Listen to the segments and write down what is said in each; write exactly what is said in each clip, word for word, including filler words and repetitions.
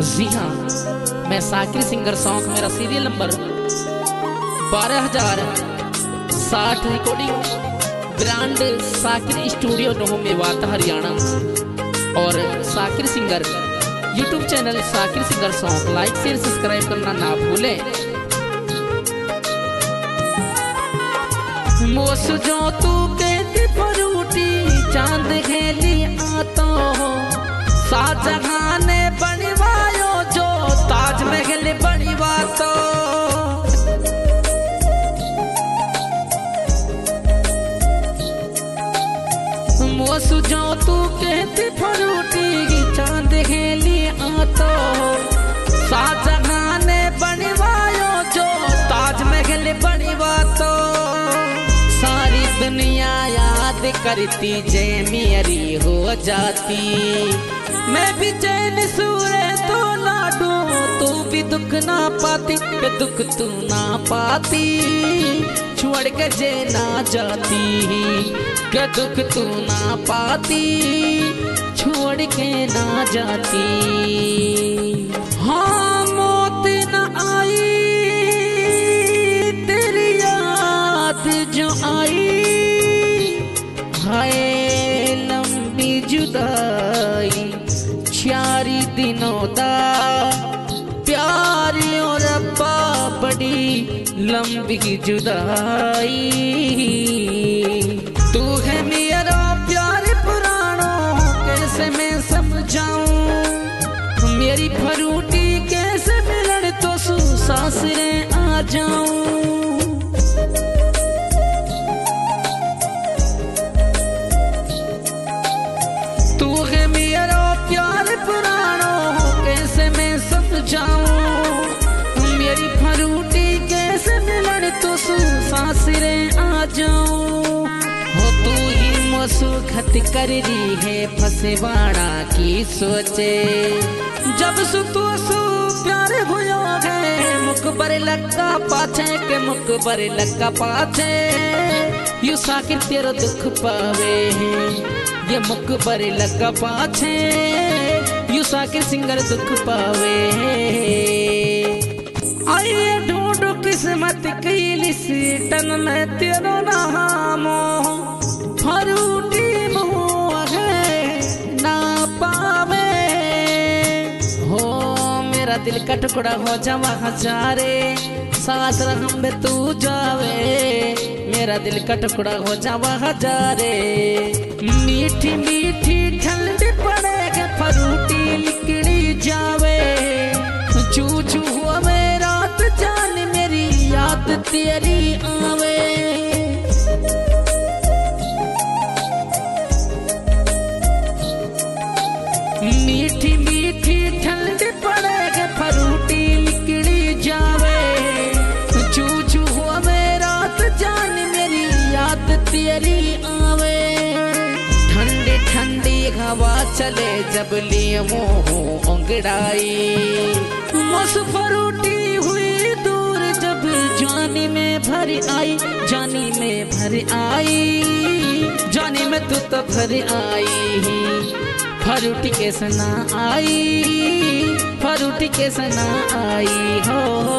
जी हाँ, मैं Sakir singer song, मेरा सीरियल नंबर बारह हजार साठ recording brand Sakir studio Nuh Mewat Haryana और Sakir singer YouTube channel Sakir singer song like share subscribe करना ना भूलें। मोस जो तू कहती फरूटी चांद खेली आतो शाहजहां ने बनवायो जो ताजमहल बनवातो। मोस जो तू कहती फरूटी चांद खेली आतो शाहजहां ने बनवायो जो ताजमहल बनवातो। सारी दुनिया याद करती जय मेरी हो जाती, मैं भी चैन सूरे तो लाडू तू भी दुख ना पाती, के दुख तू ना पाती छोड़ के जे ना जाती, के दुख तू ना पाती छोड़ के ना जाती। हाँ मौत न आई तेरी याद जो आई, हाय लंबी जुदाई चारी दिनों दा प्यारी और अब्बा बड़ी लंबी जुदाई। तू है मेरा प्यार पुरानो कैसे मैं समझाऊं, मेरी फरूटी कैसे मिलन तो सु सासरे आ जाऊं। मेरी फरूटी कैसे मिलन तो सासरे आ जाऊं। हो तू ही मुसुखत कर रही है फसेवाड़ा की सोचे, जब सु तू सु प्यार हुआ है मुकबर लगा पाछे के मुकबर लगा पाछे। यू साकिर तेरा दुख पावे है ये मुकबर लगा पाछे, यू साकिर सिंगर दुख पावे। आइए ढूंढो किस्मत की लिस्टन में तेरो नामो फरूटी मुँह है ना पावे। हो मेरा दिल का टुकड़ा हो जावा हजारे सास रहम में तू जावे, मेरा दिल का टुकड़ा हो जावा हजारे। मीठी मीठी ठंड पड़ेगा फरूटी लिकड़ी जावे, चू चू हुआ मैं रात जान मेरी याद तेरी आवे। मीठी मीठी ठंड पड़ेगा फरूटी लिकड़ी जावे, चू चू हुआ मैं रात जान मेरी याद तेरी आवे। ठंडी ठंडी हवा चले जब लिए मोह अंगड़ाई, मौस फरूटी हुई दूर जब जानी में भर आई, जानी में भर आई, जानी में तू तो भर आई। फरूटी कैसे ना आई, फरूटी कैसे ना आई हो।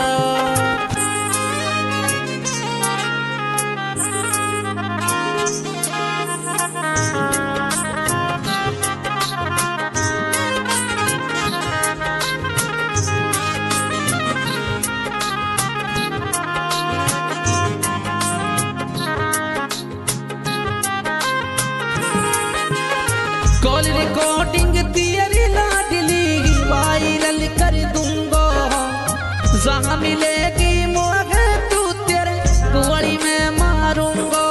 कॉल रिकॉर्डिंग तेरी लाडली वायरल कर दूंगा, जहाँ मिलेगी मुझे तू तेरे कुंवरी में मारूंगा।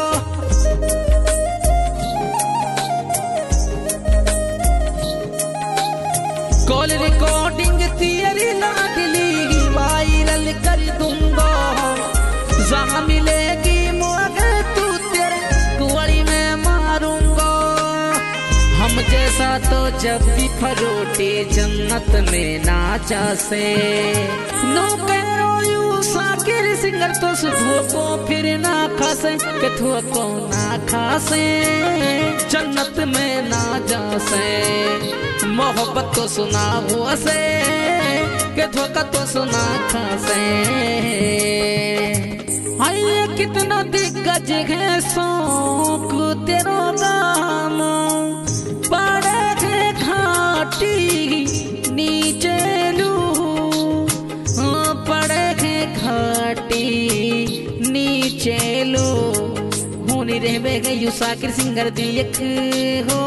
कॉल रिकॉर्डिंग तेरी लाडली वायरल कर दूंगा, जहाँ मिलेगी मुझे तू तेरे कुंवरी में मारूंगा। हम जैसा तो जब भी फरूटी जन्नत में नाचा से, नो करो यू साकिर सिंगर तो सुबह को फिर ना खासे, कथुआ को ना खासे। जन्नत में ना जा से मोहब्बत तो सुना हुआ से के धोखा तो सुना खासे। हाय कितना दिग्गज है शौक तेरो नाम बड़े है घाटी नीचे लू पड़े है घाटी नीचे लो होनी रहबे गई साकिर सिंगर दियक हो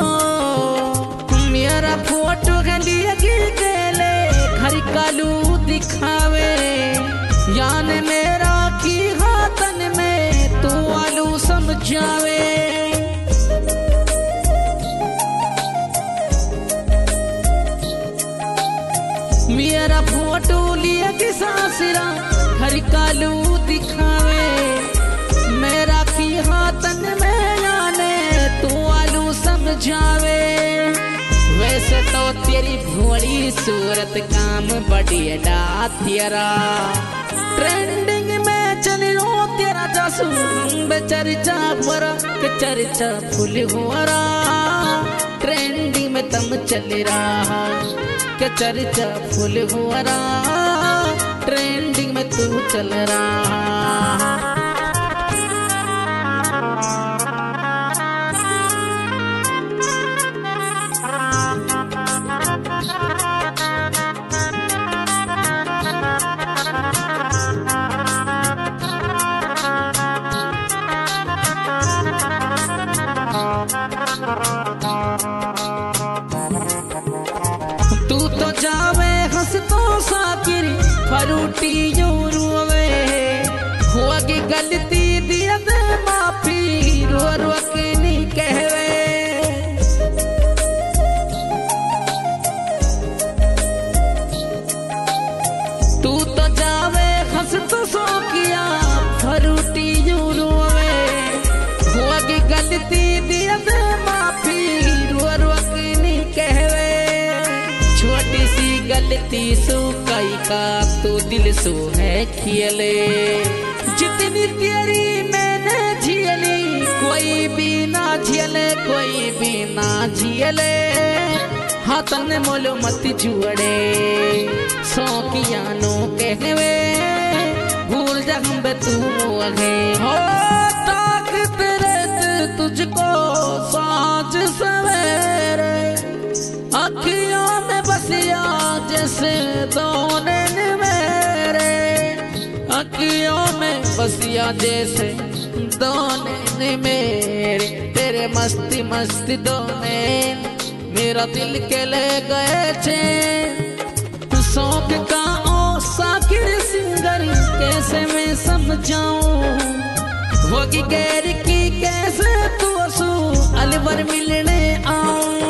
मेरा फोटो गलिया गिर गेले घर कालू दिखावे यान मेरा की हाथन में तू आलू समझावे। मेरा फोटो लिया कि सासरा घर कालू दिखावे मेरा की हाथन में याने तू आलू समझावे। वैसे तो तेरी भोली सूरत काम बढ़िया डाथियरा ट्रेंडिंग में चल रो तेरा जासू बेचर्चा बरा के चर्चा फुल हुआ ट्रेंडिंग में तम चल रहा के चर्चा फुल हुआ ट्रेंडिंग में तू चल रहा। तू तो जावे हंस तो साकिर फरूटी जो रोवे हुआ की गलती दिया दे माफी रो रो के नहीं कहवे। तू तो जावे हंस तो सोकिया फरूटी जो रोवे हुआ की गलती दिया दे माफी रो रो के नहीं कहवे। छोटी सी गलती सो कई का तो दिल सो है खियले जितनी तेरी मैंने झियली कोई भी ना झियले कोई भी ना झियले हाथन मोलो मत जुड़े सौ किया नो कहवे भूल जा हम बे तू अगे हो ताक तेरे तुझको साँझ सवेरे अखियों में बसिया जैसे दोने मेरे अखियों में बसिया जैसे दोने मेरे तेरे मस्ती मस्ती दोने मेरा दिल के ले गए थे शौक का ओ साकिर सिंगर कैसे मैं समझाऊं होगी गैर की कैसे तू असू अलवर मिलने आऊं।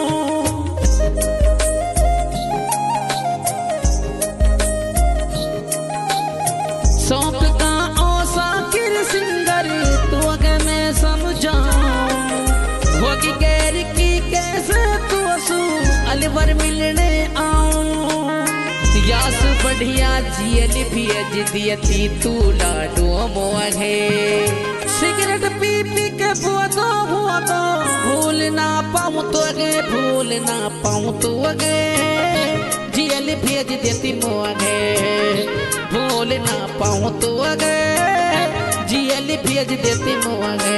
शौक का ओ साकिर सिंगर तू अगर मैं समझाऊं होगी गैर की कैसे तू असू अलवर मिलने आऊं। यास बढ़िया जियल भी अजदियती तू लाडो मोहे सिगरेट पी पी के बुआतो हुआ तो भूल ना पाऊं तो अगे भूल ना पाऊं तो अगे जियल भी अजदियती मोहे भूल ना पाऊं तो अगे जियल भी अजदियती मोहे।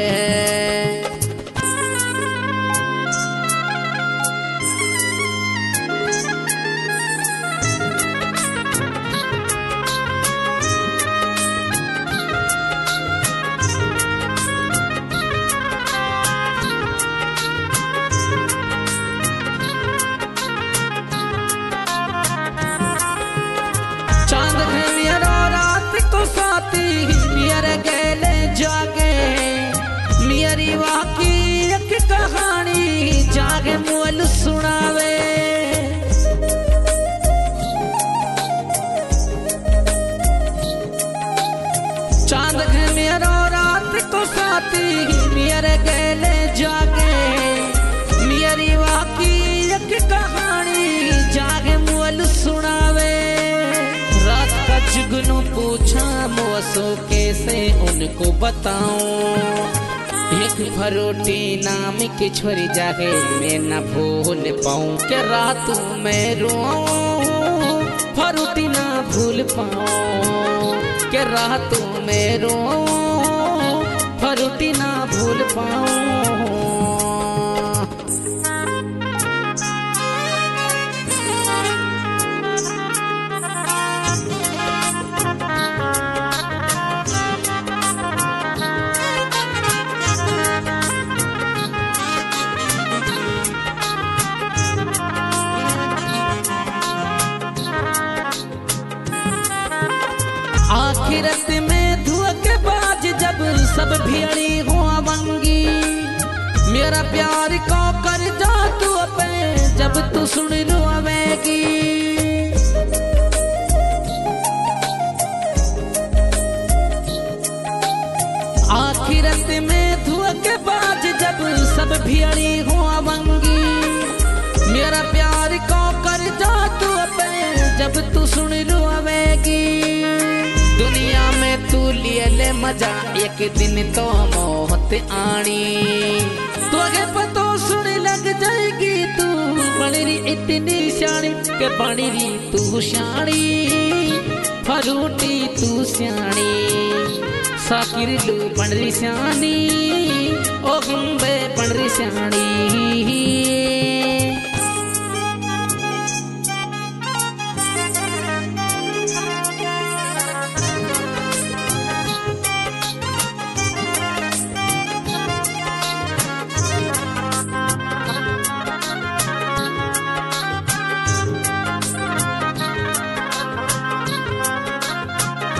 मेरी वाकी एक कहानी जागे मोल सुनावे चांद है मेरा रात को साथी मेरे गले जागे मेरी वाकी एक कहानी जागे मोल सुनावे। रात का जुगनू पूछा मौसो कैसे उनको बताऊं एक फरोटी नाम की छोरी जागे मैं न भूल पाऊं के रात में रोऊं फरोटी ना भूल पाऊं के रात में रोऊं फरोटी ना भूल पाऊं। आखिरत में धुआ के बाज जब सब भिड़ी हुआ बंगी मेरा प्यार को कर जा तू अपने जब तू सुन रोवेगी। आखिरत में धुआ के बाज जब सब भिड़ी हुआ बंगी मेरा प्यार को कर जा तू अपने जब तू सुन रोवेगी। दुनिया में तू लिए ले मजा एक दिन तो मौत आनी तो आगे पतो सुन लग जाएगी तू बड़ी इतनी शानी के बड़ी तू शानी फरूटी तू स्याणी साकिर लू बड़ी स्यानी ओ गुम्बे बड़ी स्याणी।